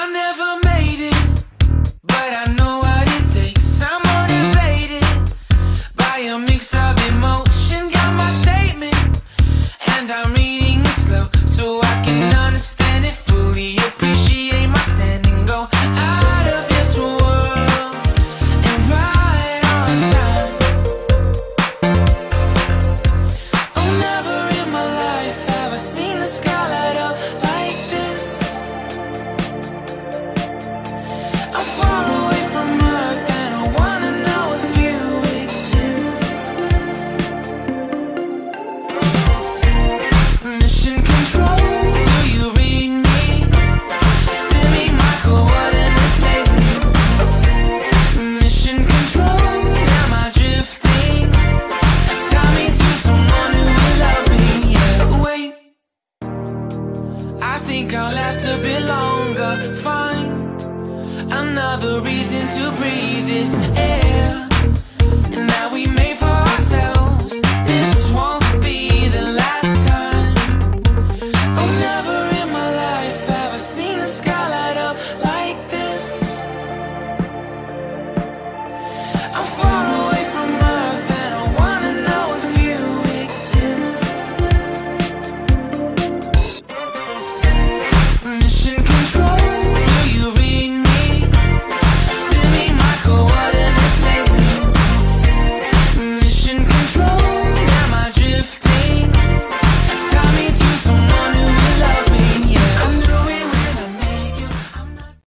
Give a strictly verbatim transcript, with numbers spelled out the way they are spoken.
I never made it, but I know what it takes. I'm motivated by a mix of emotion. Got my statement, and I'm reading it slow so I can understand it fully. Appreciate my standing, go out of this world and right on time. Oh, never in my life have I seen the sky light up like this. I'm far away from Earth and I wanna know if you exist. Mission control, do you read me? Send me my coordinates lately. Mission control, am I drifting? Tie me to someone who will love me. Yeah, wait, I think I'll last a bit longer. Find another reason to breathe this air.